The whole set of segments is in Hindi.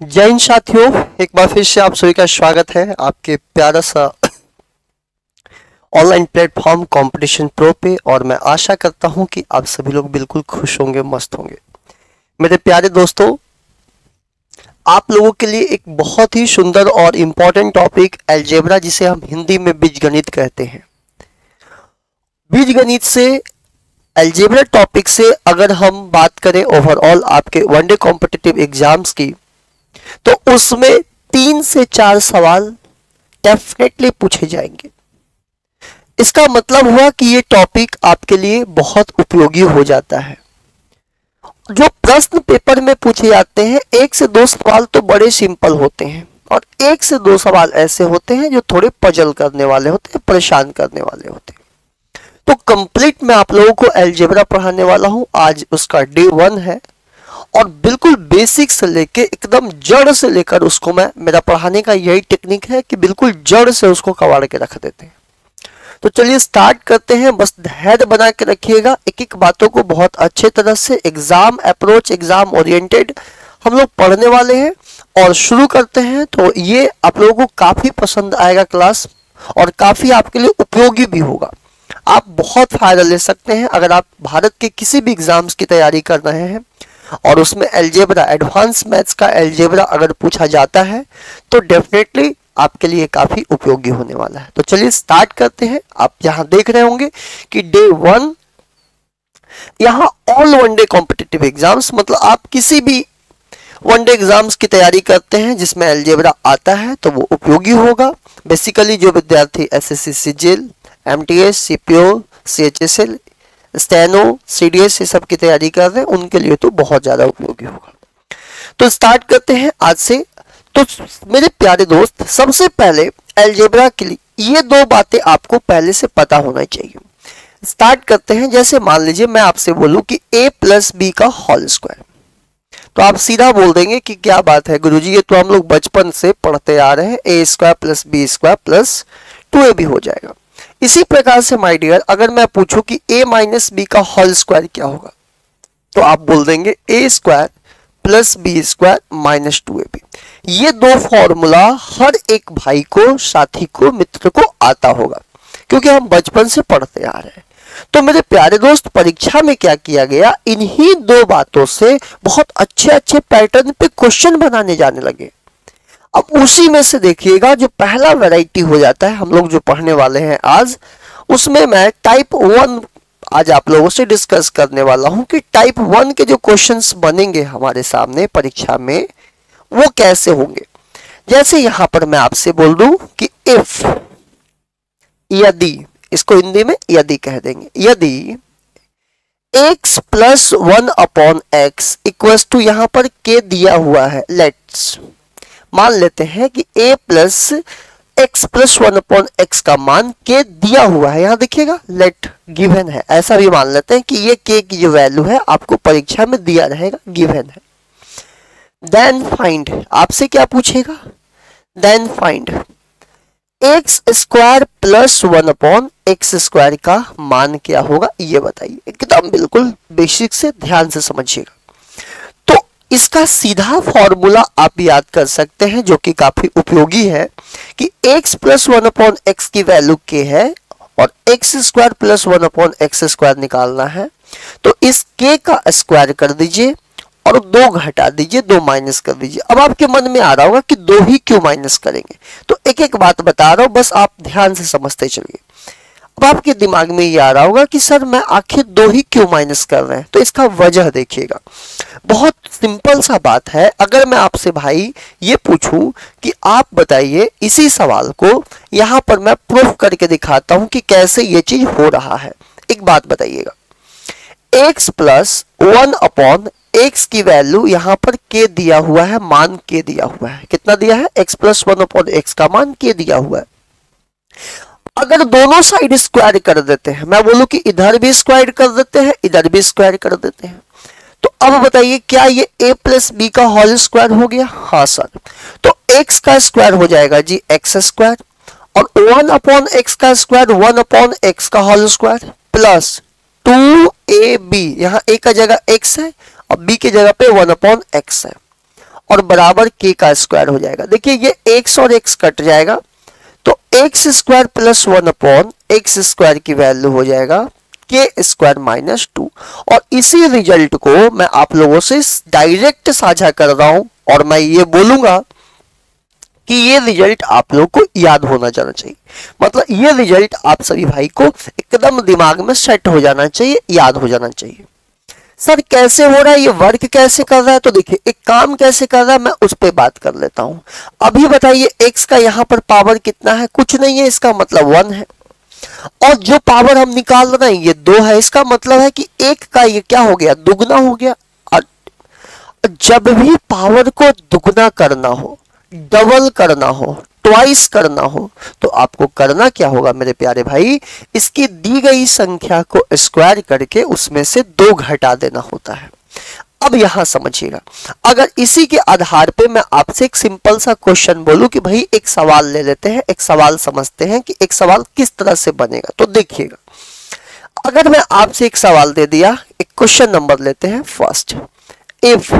जय हिंद साथियों, एक बार फिर से आप सभी का स्वागत है आपके प्यारा सा ऑनलाइन प्लेटफॉर्म कंपटीशन प्रो पे। और मैं आशा करता हूं कि आप सभी लोग बिल्कुल खुश होंगे, मस्त होंगे। मेरे प्यारे दोस्तों, आप लोगों के लिए एक बहुत ही सुंदर और इम्पोर्टेंट टॉपिक अलजेब्रा, जिसे हम हिंदी में बीजगणित कहते हैं। बीजगणित से, अलजेब्रा टॉपिक से अगर हम बात करें ओवरऑल आपके वनडे कॉम्पिटिटिव एग्जाम्स की, तो उसमें 3 से 4 सवाल डेफिनेटली पूछे जाएंगे। इसका मतलब हुआ कि ये टॉपिक आपके लिए बहुत उपयोगी हो जाता है। जो प्रश्न पेपर में पूछे जाते हैं, 1 से 2 सवाल तो बड़े सिंपल होते हैं और 1 से 2 सवाल ऐसे होते हैं जो थोड़े पजल करने वाले होते हैं, परेशान करने वाले होते हैं। तो कंप्लीट मैं आप लोगों को अलजेब्रा पढ़ाने वाला हूं। आज उसका डे 1 है और बिल्कुल बेसिक से लेके एकदम जड़ से लेकर उसको मेरा पढ़ाने का यही टेक्निक है कि बिल्कुल जड़ से उसको कबाड़ के रख देते हैं। तो चलिए स्टार्ट करते हैं। बस हेड बना के रखिएगा, एक एक बातों को बहुत अच्छे तरह से एग्जाम अप्रोच, एग्जाम ओरिएंटेड हम लोग पढ़ने वाले हैं और शुरू करते हैं। तो ये आप लोगों को काफी पसंद आएगा क्लास और काफी आपके लिए उपयोगी भी होगा। आप बहुत फायदा ले सकते हैं अगर आप भारत के किसी भी एग्जाम्स की तैयारी कर रहे हैं और उसमें अलजेब्रा, एडवांस मैथ्स का अलजेब्रा अगर पूछा जाता है तो डेफिनेटली आपके लिए काफी उपयोगी होने वाला है। तो चलिए स्टार्ट करते हैं। आप यहां देख रहे होंगे कि डे 1 यहां ऑल वनडे कॉम्पिटिटिव एग्जाम्स, मतलब आप किसी भी वनडे एग्जाम्स की तैयारी करते हैं जिसमें अलजेब्रा आता है तो वो उपयोगी होगा। बेसिकली जो विद्यार्थी SSC CGL, MTS, CPO, CHSL, steno, CDS ये सब की तैयारी कर रहे हैं उनके लिए तो बहुत ज्यादा उपयोगी होगा। तो स्टार्ट करते हैं आज से। तो मेरे प्यारे दोस्त, सबसे पहले अलजेब्रा के लिए ये 2 बातें आपको पहले से पता होना चाहिए। स्टार्ट करते हैं। जैसे मान लीजिए मैं आपसे बोलूं कि a + b का होल स्क्वायर, तो आप सीधा बोल देंगे कि क्या बात है गुरुजी, ये तो हम लोग बचपन से पढ़ते आ रहे हैं, a² + b² + 2ab हो जाएगा। इसी प्रकार से माय डियर, अगर मैं पूछूं कि a - b का होल स्क्वायर क्या होगा, तो आप बोल देंगे a² + b² - 2ab। ये 2 फॉर्मूला हर एक भाई को, साथी को, मित्र को आता होगा क्योंकि हम बचपन से पढ़ते आ रहे हैं। तो मेरे प्यारे दोस्त, परीक्षा में क्या किया गया, इन्हीं 2 बातों से बहुत अच्छे अच्छे पैटर्न पे क्वेश्चन बनाने जाने लगे। अब उसी में से देखिएगा जो पहला वैरायटी हो जाता है, हम लोग जो पढ़ने वाले हैं आज, उसमें मैं टाइप 1 आज आप लोगों से डिस्कस करने वाला हूं कि टाइप 1 के जो क्वेश्चंस बनेंगे हमारे सामने परीक्षा में वो कैसे होंगे। जैसे यहां पर मैं आपसे बोल दूं कि इफ, यदि, इसको हिंदी में यदि कह देंगे, यदि x + 1/x इक्वल्स टू, यहां पर k दिया हुआ है, लेट्स मान लेते हैं कि a + x + 1/x का मान k दिया हुआ है। यहां देखिएगा लेट गिवन है, ऐसा भी मान लेते हैं कि ये k की जो वैल्यू है आपको परीक्षा में दिया रहेगा, गिवन है। देन फाइंड, आपसे क्या पूछेगा, देन फाइंड x² + 1/x² का मान क्या होगा, ये बताइए। एकदम बिल्कुल बेसिक से ध्यान से समझिएगा। तो इसका सीधा फॉर्मूला आप याद कर सकते हैं जो कि काफी उपयोगी है कि x + 1/x की वैल्यू k है और x² + 1/x² निकालना है। तो इस k का स्क्वायर कर दीजिए और 2 घटा दीजिए, 2 माइनस कर दीजिए। अब आपके मन में आ रहा होगा कि 2 ही क्यों माइनस करेंगे, तो एक एक बात बता रहा हूं, बस आप ध्यान से समझते चलिए। अब आपके दिमाग में ये आ रहा होगा कि सर मैं आखिर 2 ही क्यों माइनस कर रहे हैं, तो इसका वजह देखिएगा। बहुत सिंपल सा बात है। अगर मैं आपसे भाई ये पूछूं कि आप बताइए, इसी सवाल को यहां पर मैं प्रूफ करके दिखाता हूं कि कैसे ये चीज हो रहा है। एक बात बताइएगा, x + 1/x की वैल्यू यहां पर k दिया हुआ है, मान k दिया हुआ है। कितना दिया है, x + 1/x का मान k दिया हुआ है। अगर दोनों साइड स्क्वायर कर देते हैं, मैं बोलूं कि इधर भी स्क्वायर कर देते हैं, इधर भी स्क्वायर कर देते हैं, तो अब बताइए क्या ये a + b का होल स्क्वायर हो गया, हाँ सर। तो x का स्क्वायर हो जाएगा जी x² और 1/x का स्क्वायर 1/x का होल स्क्वायर प्लस 2ab, यहां a का जगह x है और b की जगह पे 1/x है। और बराबर k का स्क्वायर हो जाएगा। देखिए ये x और x कट जाएगा तो x square plus 1 upon x square की वैल्यू हो जाएगा के स्क्वायर माइनस 2। और इसी रिजल्ट को मैं आप लोगों से डायरेक्ट साझा कर रहा हूं और मैं ये बोलूंगा कि ये रिजल्ट आप लोग को याद होना जाना चाहिए। मतलब ये रिजल्ट आप सभी भाई को एकदम दिमाग में सेट हो जाना चाहिए, याद हो जाना चाहिए। सर कैसे हो रहा है, ये वर्क कैसे कर रहा है, तो देखिए एक काम कैसे कर रहा है मैं उस पर बात कर लेता हूं। अभी बताइए x का यहां पर पावर कितना है, कुछ नहीं है, इसका मतलब 1 है। और जो पावर हम निकाल रहे हैं ये 2 है, इसका मतलब है कि 1 का ये क्या हो गया, दुगना हो गया। और जब भी पावर को दुगना करना हो, डबल करना हो, ट्वाइस करना हो, तो आपको करना क्या होगा मेरे प्यारे भाई, इसकी दी गई संख्या को स्क्वायर करके उसमें से 2 घटा देना होता है। अब यहां समझिएगा, अगर इसी के आधार पे मैं आपसे एक सिंपल सा क्वेश्चन बोलूं कि भाई एक सवाल ले लेते हैं, एक सवाल समझते हैं कि एक सवाल किस तरह से बनेगा। तो देखिएगा, अगर मैं आपसे एक सवाल दे दिया, एक क्वेश्चन नंबर लेते हैं first, if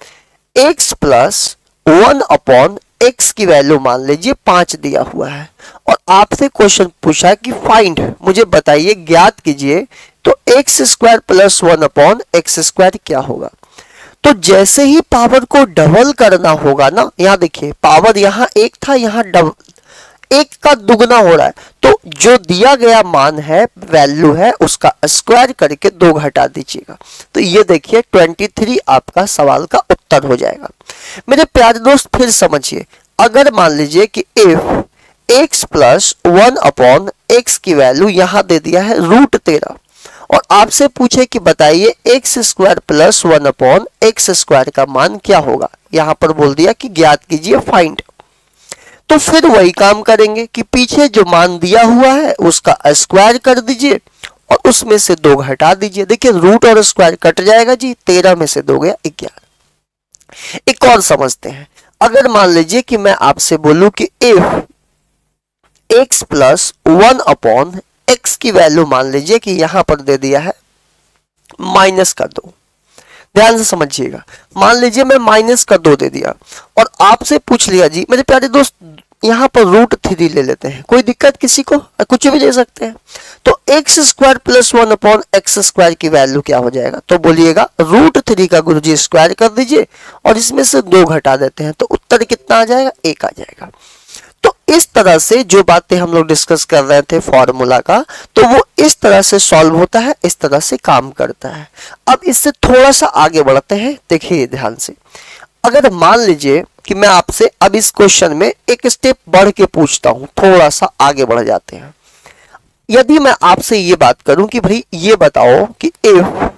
x plus 1 upon x की वैल्यू मान लीजिए 5 दिया हुआ है और आपसे क्वेश्चन पूछा कि फाइंड, मुझे बताइए, ज्ञात कीजिए, तो x square plus 1 upon x square क्या होगा। तो जैसे ही पावर को डबल करना होगा ना, यहां देखिए पावर यहां 1 था, यहां डबल 1 का दुगना हो रहा है, तो जो दिया गया मान है, वैल्यू है, उसका स्क्वायर करके 2 घटा दीजिएगा। तो ये देखिए 23 आपका सवाल का उत्तर हो जाएगा। मेरे प्यारे दोस्त फिर समझिए, अगर मान लीजिए कि if x plus 1 upon x की वैल्यू यहां दे दिया है √13 और आपसे पूछे कि बताइए x square plus 1 upon x square का मान क्या होगा, यहां पर बोल दिया कि ज्ञात कीजिए, फाइंड। तो फिर वही काम करेंगे कि पीछे जो मान दिया हुआ है उसका स्क्वायर कर दीजिए और उसमें से 2 घटा दीजिए। देखिए रूट और स्क्वायर कट जाएगा जी, 13 में से 2 गया 11। एक और समझते हैं, अगर मान लीजिए कि मैं आपसे बोलूं कि if x plus 1 upon x की वैल्यू मान लीजिए कि यहां पर दे दिया है माइनस का 2, ध्यान से समझिएगा, मान लीजिए मैं माइनस का 2 दे दिया और आपसे पूछ लिया जी मेरे प्यारे दोस्त यहां पर √3 ले लेते हैं, कोई दिक्कत किसी को, कुछ भी ले सकते हैं। तो x square plus 1 upon x square की वैल्यू क्या हो जाएगा, तो बोलिएगा √3 का गुरुजी स्क्वायर कर दीजिए और इसमें से 2 घटा देते हैं, तो उत्तर कितना आ जाएगा, 1 आ जाएगा। तो इस तरह से जो बातें हम लोग डिस्कस कर रहे थे फॉर्मूला का, तो वो इस तरह से सॉल्व होता है, इस तरह से काम करता है। अब इससे थोड़ा सा आगे बढ़ते हैं, देखिए ध्यान से, अगर मान लीजिए कि मैं आपसे अब इस क्वेश्चन में एक स्टेप बढ़ के पूछता हूं, थोड़ा सा आगे बढ़ जाते हैं। यदि मैं आपसे ये बात करूं कि भाई ये बताओ कि if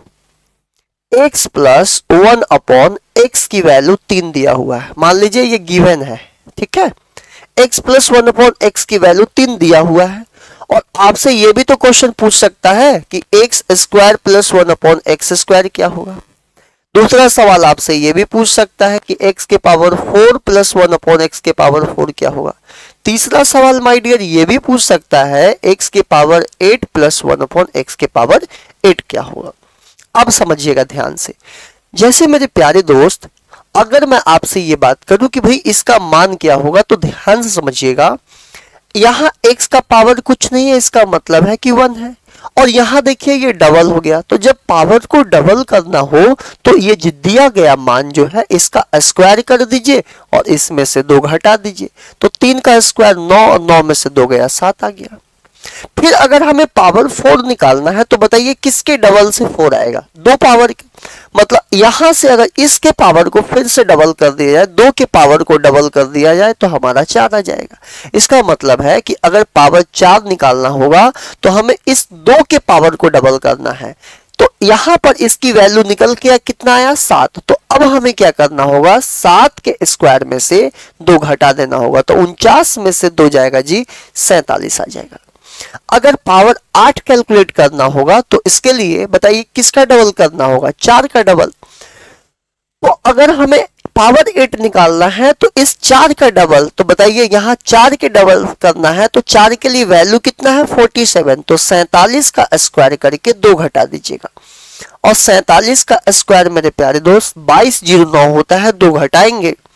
x plus 1 upon x की वैल्यू 3 दिया हुआ है, मान लीजिए ये गिवन है, ठीक है, x प्लस 1 अपॉन एक्स की वैल्यू 3 दिया हुआ है और आपसे ये भी तो क्वेश्चन पूछ सकता है कि x square plus 1 upon x square क्या होगा। दूसरा सवाल आपसे ये भी पूछ सकता है कि x के पावर 4 प्लस 1 अपॉन एक्स के पावर 4 क्या होगा। तीसरा सवाल माय डियर ये भी पूछ सकता है x के पावर 8 प्लस 1 अपॉन एक्स के पावर 8 क्या होगा। अब समझिएगा ध्यान से, जैसे मेरे प्यारे दोस्त अगर मैं आपसे ये बात करूं कि भाई इसका मान क्या होगा, तो ध्यान से समझिएगा, यहां x का पावर कुछ नहीं है, इसका मतलब है कि 1 है और यहां देखिए ये डबल हो गया। तो जब पावर को डबल करना हो तो ये दिया गया मान जो है इसका स्क्वायर कर दीजिए और इसमें से 2 घटा दीजिए, तो 3 का स्क्वायर 9 और 9 में से 2 गया 7 आ गया। फिर अगर हमें पावर 4 निकालना है तो बताइए किसके डबल से 4 आएगा, 2 पावर के, मतलब यहां से अगर इसके पावर को फिर से डबल कर दिया जाए, 2 के पावर को डबल कर दिया जाए तो हमारा 4 आ जाएगा। इसका मतलब है कि अगर पावर 4 निकालना होगा तो हमें इस 2 के पावर को डबल करना है। तो यहां पर इसकी वैल्यू निकल के कितना आया, 7। तो अब हमें क्या करना होगा, 7 के स्क्वायर में से 2 घटा देना होगा, तो 49 में से 2 जाएगा जी 47 आ जाएगा। अगर पावर 8 कैलकुलेट करना होगा तो इसके लिए बताइए किसका डबल करना होगा, 4 का डबल। तो अगर हमें पावर 8 निकालना है तो इस 4 का डबल, तो बताइए यहां 4 के डबल करना है तो 4 के लिए वैल्यू कितना है 47, तो 47 का स्क्वायर करके 2 घटा दीजिएगा और 47 का स्क्वायर मेरे प्यारे दोस्त 2209 होता है, 2 घटाएंगे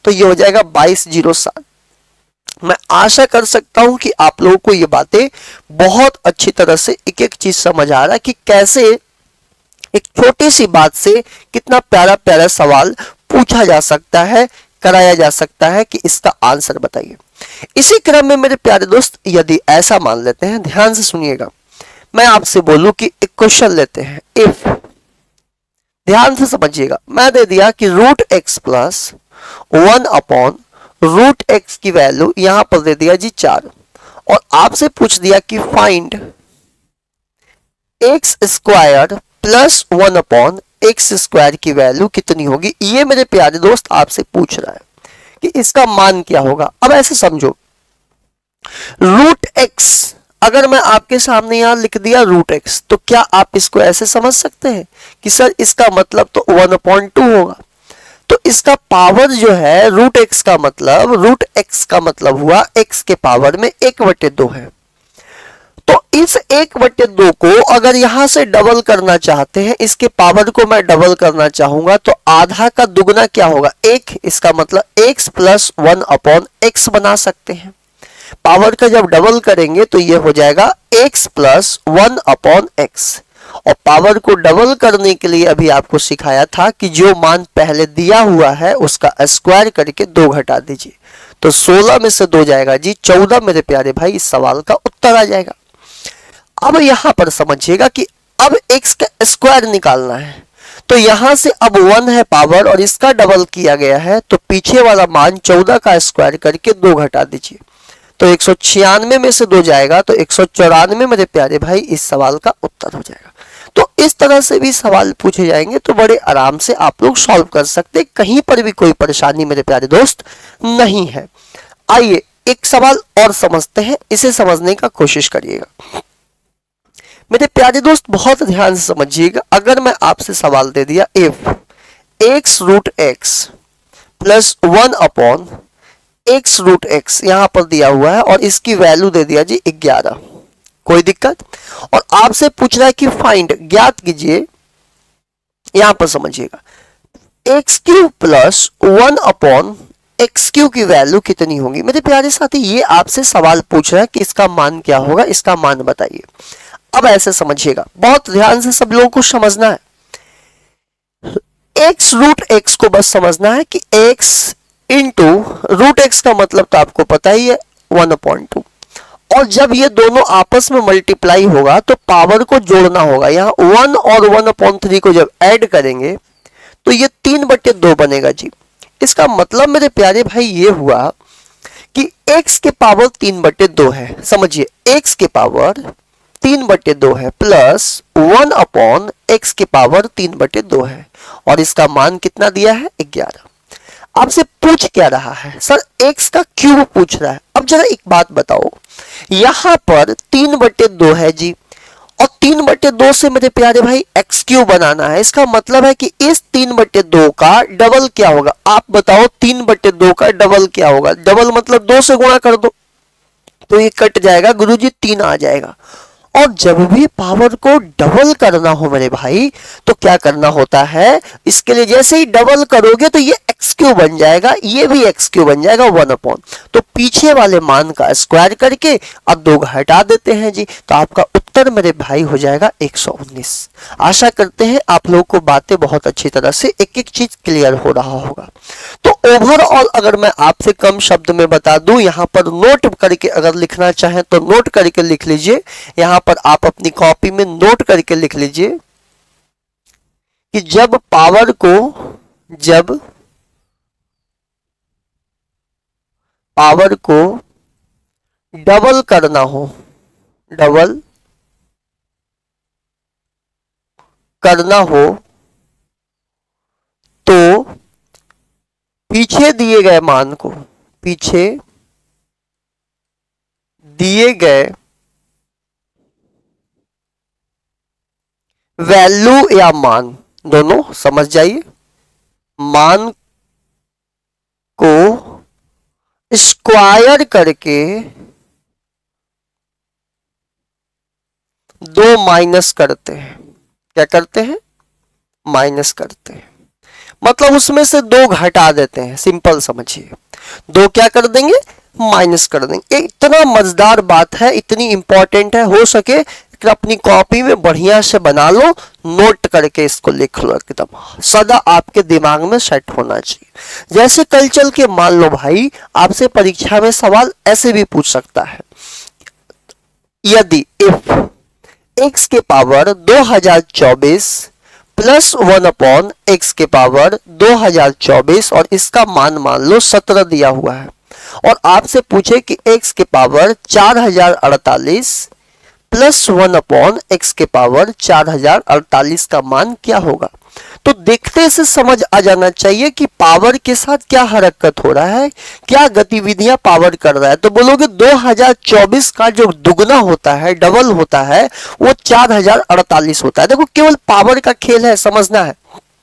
तो ये हो जाएगा 2207। मैं आशा कर सकता हूं कि आप लोगों को ये बातें बहुत अच्छी तरह से एक एक चीज समझ आ रहा है कि कैसे एक छोटी सी बात से कितना प्यारा प्यारा सवाल पूछा जा सकता है, कराया जा सकता है कि इसका आंसर बताइए। इसी क्रम में मेरे प्यारे दोस्त, यदि ऐसा मान लेते हैं, ध्यान से सुनिएगा, मैं आपसे बोलूं कि एक क्वेश्चन लेते हैं, इफ, ध्यान से समझिएगा, मैं दे दिया कि root x plus 1 upon root x की वैल्यू यहां पर दे दिया जी 4, और आपसे पूछ दिया कि find x square plus 1 upon x square की वैल्यू कितनी होगी। ये मेरे प्यारे दोस्त आपसे पूछ रहा है कि इसका मान क्या होगा। अब ऐसे समझो, रूट एक्स अगर मैं आपके सामने यहां लिख दिया रूट एक्स, तो क्या आप इसको ऐसे समझ सकते हैं कि सर इसका मतलब तो 1/2 होगा। तो इसका पावर जो है रूट एक्स का मतलब हुआ एक्स के पावर में 1/2 है। तो इस 1/2 को अगर यहां से डबल करना चाहते हैं, इसके पावर को मैं डबल करना चाहूंगा, तो आधा का दुगना क्या होगा 1, इसका मतलब x प्लस 1 अपॉन एक्स बना सकते हैं। पावर का जब डबल करेंगे तो ये हो जाएगा x प्लस 1 अपॉन एक्स। और पावर को डबल करने के लिए अभी आपको सिखाया था कि जो मान पहले दिया हुआ है उसका स्क्वायर करके 2 घटा दीजिए, तो 16 में से 2 जाएगा जी 14। मेरे प्यारे भाई, इस सवाल का उत्तर आ जाएगा। अब यहां पर समझिएगा कि अब x का स्क्वायर निकालना है, तो यहां से अब 1 है पावर और इसका डबल किया गया है, तो पीछे वाला मान 14 का स्क्वायर करके 2 घटा दीजिए, तो 196 में से 2 जाएगा, तो 194 मेरे प्यारे भाई इस सवाल का उत्तर हो जाएगा। तो इस तरह से भी सवाल पूछे जाएंगे तो बड़े आराम से आप लोग सॉल्व कर सकते, कहीं पर भी कोई परेशानी मेरे प्यारे दोस्त नहीं है। आइए एक सवाल और समझते हैं, इसे समझने का कोशिश करिएगा। मेरे प्यारे दोस्त बहुत ध्यान से समझिएगा, अगर मैं आपसे सवाल दे दिया if x root x plus 1 upon x root x यहां पर दिया हुआ है और इसकी वैल्यू दे दिया जी 11, कोई दिक्कत, और आपसे पूछ रहा है कि फाइंड, ज्ञात कीजिए, यहां पर समझिएगा x cube plus 1 upon x cube की वैल्यू कितनी होगी। मेरे प्यारे साथी, ये आपसे सवाल पूछ रहा है कि इसका मान क्या होगा, इसका मान बताइए। अब ऐसे समझिएगा, बहुत ध्यान से सब लोगों को समझना है, एक्स रूट एक्स को बस समझना है कि एक्स इंटू रूट एक्स का मतलब तो आपको पता ही है 1/2, और जब ये दोनों आपस में मल्टीप्लाई होगा तो पावर को जोड़ना होगा। यहां 1 और 1/3 को जब ऐड करेंगे तो ये 3/2 बनेगा जी। इसका मतलब मेरे प्यारे भाई ये हुआ कि x के पावर 3/2 है, समझिए x के पावर 3/2 है प्लस 1 अपॉन एक्स के पावर 3/2 है, और इसका मान कितना दिया है 11। आपसे पूछ क्या रहा है, सर x का क्यूब पूछ रहा है। अब जरा एक बात बताओ, यहां पर 3/2 है जी, और 3/2 से मेरे प्यारे भाई x क्यूब बनाना है, इसका मतलब है कि इस 3/2 का डबल क्या होगा। आप बताओ 3/2 का डबल क्या होगा। डबल मतलब 2 से गुणा कर दो, तो ये कट जाएगा गुरुजी, 3 आ जाएगा। और जब भी पावर को डबल करना हो मेरे भाई, तो क्या करना होता है, इसके लिए जैसे ही डबल करोगे तो ये एक्स क्यूब बन जाएगा, ये भी एक्स क्यूब बन जाएगा 1 अपॉन, तो पीछे वाले मान का स्क्वायर करके अब 2 हटा देते हैं जी, तो आपका उत्तर मेरे भाई हो जाएगा 119। आशा करते हैं आप लोगों को बातें बहुत अच्छी तरह से एक एक चीज क्लियर हो रहा होगा। तो ओवरऑल अगर मैं आपसे कम शब्द में बता दूं, यहां पर नोट करके अगर लिखना चाहें तो नोट करके लिख लीजिए, यहां पर आप अपनी कॉपी में नोट करके लिख लीजिए कि जब पावर को डबल करना हो तो पीछे दिए गए वैल्यू या मान, दोनों समझ जाइए, मान को स्क्वायर करके 2 माइनस करते हैं। क्या करते हैं, माइनस करते हैं। मतलब उसमें से 2 घटा देते हैं, सिंपल समझिए। 2 क्या कर देंगे, माइनस कर देंगे। इतना मजेदार बात है, इतनी इंपॉर्टेंट है, हो सके कि अपनी कॉपी में बढ़िया से बना लो, नोट करके इसको लिख लो, एकदम सदा आपके दिमाग में सेट होना चाहिए। जैसे कल चल के मान लो भाई आपसे परीक्षा में सवाल ऐसे भी पूछ सकता है, यदि इफ x के पावर 2024 प्लस 1 अपॉन एक्स के पावर 2024 और इसका मान लो 17 दिया हुआ है, और आपसे पूछे कि x के पावर 4048 प्लस 1 अपॉन एक्स के पावर 4048 का मान क्या होगा, तो देखते से समझ आ जाना चाहिए कि पावर के साथ क्या हरकत हो रहा है, क्या गतिविधियां पावर कर रहा है। तो बोलोगे 2024 का जो दुगना होता है, डबल होता है, वो 4048 होता है। देखो केवल पावर का खेल है, समझना है।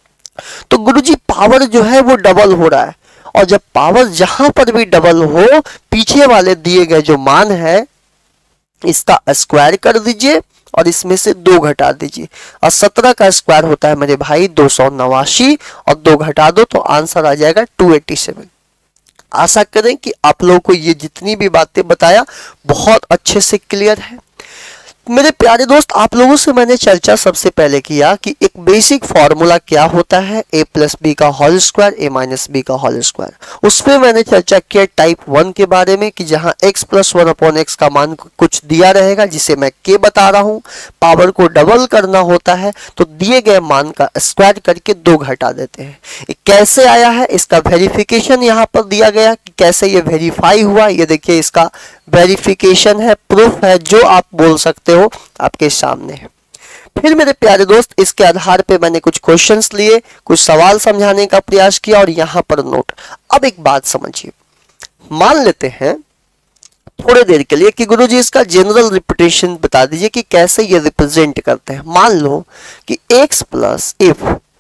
तो गुरुजी पावर जो है वो डबल हो रहा है, और जब पावर जहां पर भी डबल हो, पीछे वाले दिए गए जो मान है इसका स्क्वायर कर दीजिए और इसमें से 2 घटा दीजिए, और 17 का स्क्वायर होता है मेरे भाई 289, और 2 घटा दो तो आंसर आ जाएगा 287। आशा करें कि आप लोगों को ये जितनी भी बातें बताया बहुत अच्छे से क्लियर है। मेरे प्यारे दोस्त, आप लोगों से मैंने चर्चा सबसे पहले किया कि एक बेसिक फॉर्मूला क्या होता है, a प्लस बी का whole square, a minus b का होल स्क्वायर। उसमें मैंने चर्चा किया टाइप 1 के बारे में कि जहां x प्लस 1 अपॉन एक्स का मान कुछ दिया रहेगा जिसे मैं k बता रहा हूं, पावर को डबल करना होता है तो दिए गए मान का स्क्वायर करके 2 घटा देते हैं। ये कैसे आया है, इसका वेरिफिकेशन यहाँ पर दिया गया कि कैसे ये वेरीफाई हुआ। ये देखिए इसका वेरिफिकेशन है, प्रूफ है, जो आप बोल सकते हो आपके सामने है। फिर मेरे प्यारे दोस्त इसके आधार पे मैंने कुछ क्वेश्चंस लिए, कुछ सवाल समझाने का प्रयास किया और यहां पर नोट। अब एक बात समझिए, मान लेते हैं थोड़ी देर के लिए कि गुरुजी इसका जनरल रिप्रेजेंटेशन बता दीजिए कि कैसे ये रिप्रेजेंट करते हैं। मान लो कि x plus if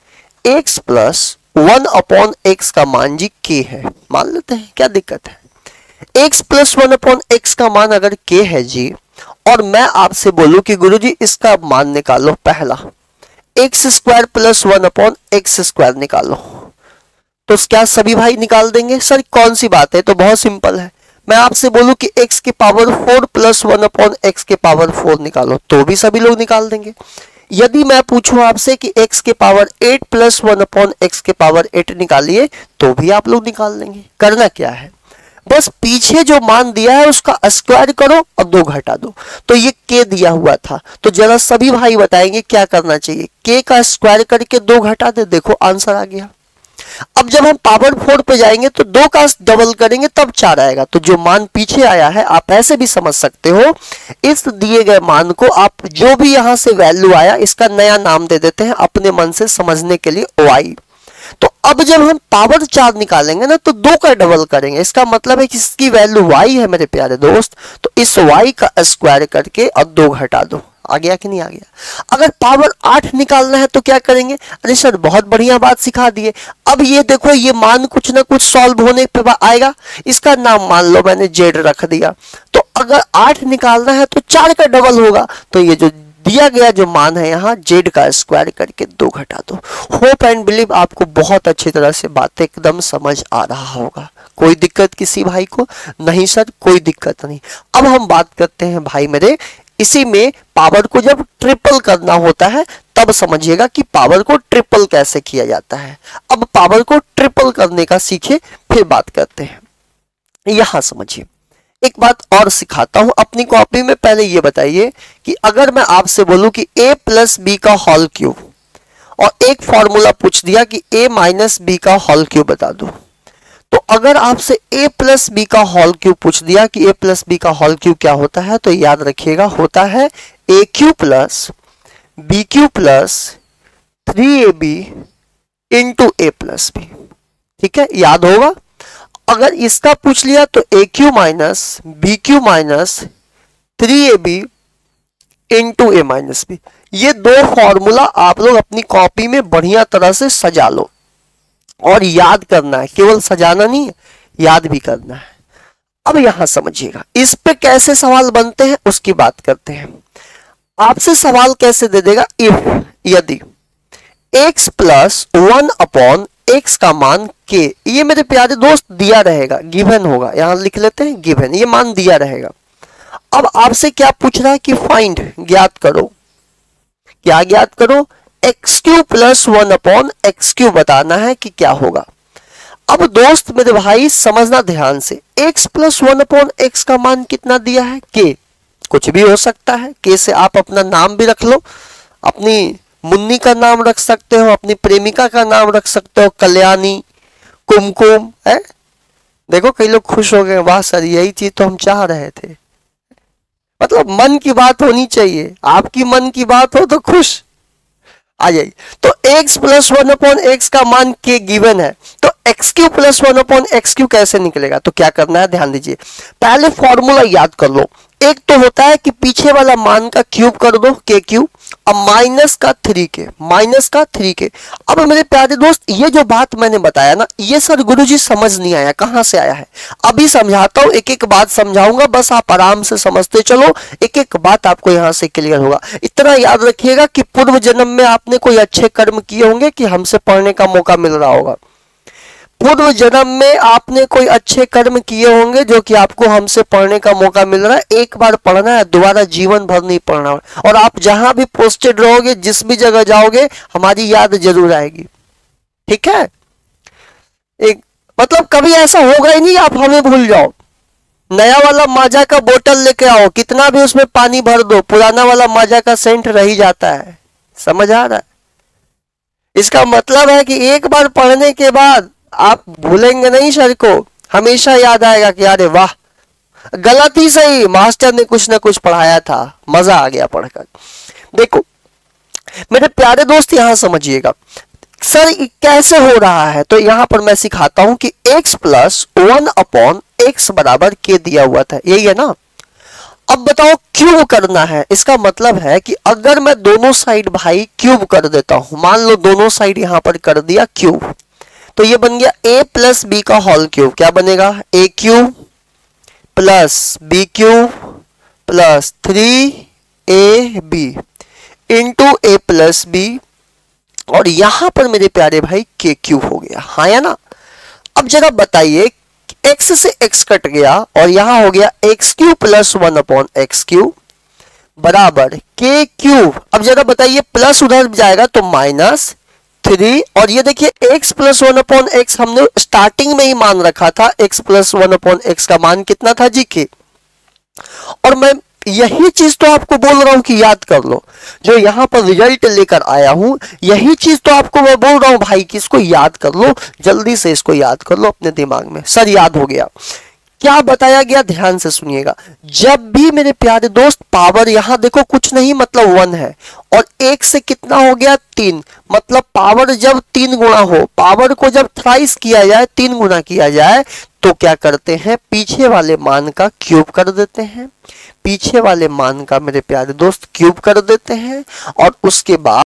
x plus 1 upon x का मान जी k है, मान लेते हैं, क्या दिक्कत है। x प्लस 1 अपॉन एक्स का मान अगर k है जी, और मैं आपसे बोलूं कि गुरुजी इसका मान निकालो, पहला x square plus 1 upon x square निकालो, तो क्या सभी भाई निकाल देंगे। सर कौन सी बात है, तो बहुत सिंपल है। मैं आपसे बोलूं कि x के पावर 4 प्लस 1 अपॉन एक्स के पावर 4 निकालो, तो भी सभी लोग निकाल देंगे। यदि मैं पूछूं आपसे कि x के पावर 8 प्लस 1 अपॉन एक्स के पावर 8 निकालिए, तो भी आप लोग निकाल देंगे। करना क्या है, बस पीछे जो मान दिया है उसका स्क्वायर करो और 2 घटा दो। तो ये k दिया हुआ था, तो जरा सभी भाई बताएंगे क्या करना चाहिए। k का स्क्वायर करके 2 घटा दे, देखो आंसर आ गया। अब जब हम पावर 4 पे जाएंगे तो 2 का डबल करेंगे तब 4 आएगा। तो जो मान पीछे आया है आप ऐसे भी समझ सकते हो, इस दिए गए मान को आप जो भी यहां से वैल्यू आया इसका नया नाम दे देते हैं अपने मन से समझने के लिए, y। तो अब जब हम पावर 4 निकालेंगे ना तो 2 का डबल करेंगे, इसका मतलब है कि इसकी वैल्यू y है मेरे प्यारे दोस्त, तो इस y का स्क्वायर करके और 2 घटा दो। आ गया कि नहीं आ गया। अगर पावर 8 निकालना है तो क्या करेंगे, अरे सर बहुत बढ़िया बात सिखा दिए। अब ये देखो ये मान कुछ ना कुछ सॉल्व होने पे आएगा, इसका नाम मान लो मैंने z रख दिया। तो अगर 8 निकालना है तो 4 का डबल होगा, तो ये जो दिया गया जो मान है यहाँ z का स्क्वायर करके 2 घटा दो। होप एंड बिलीव आपको बहुत अच्छी तरह से बातें एकदम समझ आ रहा होगा। कोई दिक्कत किसी भाई को नहीं सर, कोई दिक्कत नहीं। अब हम बात करते हैं भाई मेरे, इसी में पावर को जब ट्रिपल करना होता है तब समझिएगा कि पावर को ट्रिपल कैसे किया जाता है। अब पावर को ट्रिपल करने का सीखे फिर बात करते हैं। यहां समझिए, एक बात और सिखाता हूं अपनी कॉपी में। पहले ये बताइए कि अगर मैं आपसे बोलूं कि a प्लस बी का होल क्यूब, और एक फॉर्मूला पूछ दिया कि a माइनस बी का होल क्यूब बता दो, तो अगर आपसे a प्लस बी का होल क्यूब पूछ दिया कि a प्लस बी का होल क्यूब क्या होता है, तो याद रखिएगा होता है a cube plus b cube plus 3ab into a plus b. ठीक है, याद होगा। अगर इसका पूछ लिया तो a cube minus b cube minus 3ab into a minus b. ये 2 फॉर्मूला आप लोग अपनी कॉपी में बढ़िया तरह से सजा लो और याद करना है, केवल सजाना नहीं है, याद भी करना है। अब यहां समझिएगा इस पे कैसे सवाल बनते हैं उसकी बात करते हैं। आपसे सवाल कैसे दे देगा, इफ यदि x प्लस 1 अपॉन x का मान k, ये मेरे प्यारे दोस्त दिया रहेगा, गिवन होगा, यहां लिख लेते हैं गिवन, ये मान दिया रहेगा। अब आपसे क्या पूछ रहा है कि फाइंड, ज्ञात करो, क्या ज्ञात करो, एक्स क्यू प्लस 1/x³ बताना है कि क्या होगा। अब दोस्त मेरे भाई समझना ध्यान से, x प्लस 1/x का मान कितना दिया है, k, कुछ भी हो सकता है, k से आप अपना नाम भी रख लो, अपनी मुन्नी का नाम रख सकते हो, अपनी प्रेमिका का नाम रख सकते हो, कल्याणी, कुमकुम है। देखो कई लोग खुश हो गए, वाह सर यही चीज तो हम चाह रहे थे। मतलब मन की बात होनी चाहिए, आपकी मन की बात हो तो खुश आ जाइए। तो x प्लस 1/x का मान k गिवन है, तो x³ प्लस 1/x³ कैसे निकलेगा, तो क्या करना है ध्यान दीजिए, पहले फॉर्मूला याद कर लो। एक तो होता है कि पीछे वाला मान का क्यूब कर दो, k³, अब माइनस का 3k। अब मेरे प्यारे दोस्त ये जो बात मैंने बताया ना, ये सर गुरुजी समझ नहीं आया, कहां से आया है, अभी समझाता हूं, एक एक बात समझाऊंगा, बस आप आराम से समझते चलो, एक एक बात आपको यहां से क्लियर होगा। इतना याद रखिएगा कि पूर्व जन्म में आपने कोई अच्छे कर्म किए होंगे कि हमसे पढ़ने का मौका मिल रहा होगा, पूर्व जन्म में आपने कोई अच्छे कर्म किए होंगे जो कि आपको हमसे पढ़ने का मौका मिल रहा है। एक बार पढ़ना है, दोबारा जीवन भर नहीं पढ़ना है, और आप जहां भी पोस्टेड रहोगे, जिस भी जगह जाओगे, हमारी याद जरूर आएगी, ठीक है। एक मतलब कभी ऐसा होगा ही नहीं आप हमें भूल जाओ। नया वाला माजा का बोतल लेके आओ, कितना भी उसमें पानी भर दो, पुराना वाला माजा का सेंट रह ही जाता है, समझ आ रहा है। इसका मतलब है कि एक बार पढ़ने के बाद आप भूलेंगे नहीं सर को, हमेशा याद आएगा कि अरे वाह, गलत ही सही, मास्टर ने कुछ ना कुछ पढ़ाया था, मजा आ गया पढ़कर। देखो मेरे प्यारे दोस्त यहां समझिएगा, सर कैसे हो रहा है, तो यहां पर मैं सिखाता हूं कि x प्लस 1/x बराबर k दिया हुआ था, यही है ना। अब बताओ क्यूब करना है, इसका मतलब है कि अगर मैं दोनों साइड भाई क्यूब कर देता हूं, मान लो दोनों साइड यहां पर कर दिया क्यूब, तो ये बन गया a प्लस बी का होल क्यूब, क्या बनेगा, a³ plus b³ plus 3ab into a plus b, और यहां पर मेरे प्यारे भाई k³ हो गया, हाँ या ना। अब जरा बताइए, x से x कट गया और यहां हो गया x³ प्लस 1/x³ बराबर k³। अब जरा बताइए, प्लस उधर जाएगा तो -3, और ये देखिए x प्लस 1/x हमने स्टार्टिंग में ही मान रखा था, x प्लस 1/x का मान कितना था जी k। और मैं यही चीज तो आपको बोल रहा हूं कि याद कर लो, जो यहां पर रिजल्ट लेकर आया हूं, यही चीज तो आपको मैं बोल रहा हूं भाई कि इसको याद कर लो, जल्दी से इसको याद कर लो अपने दिमाग में। सर याद हो गया, क्या बताया गया ध्यान से सुनिएगा। जब भी मेरे प्यारे दोस्त पावर, यहां देखो कुछ नहीं मतलब 1 है, और 1 से कितना हो गया 3, मतलब पावर जब 3 गुना हो, पावर को जब थ्राइस किया जाए, 3 गुना किया जाए, तो क्या करते हैं, पीछे वाले मान का क्यूब कर देते हैं, पीछे वाले मान का मेरे प्यारे दोस्त क्यूब कर देते हैं, और उसके बाद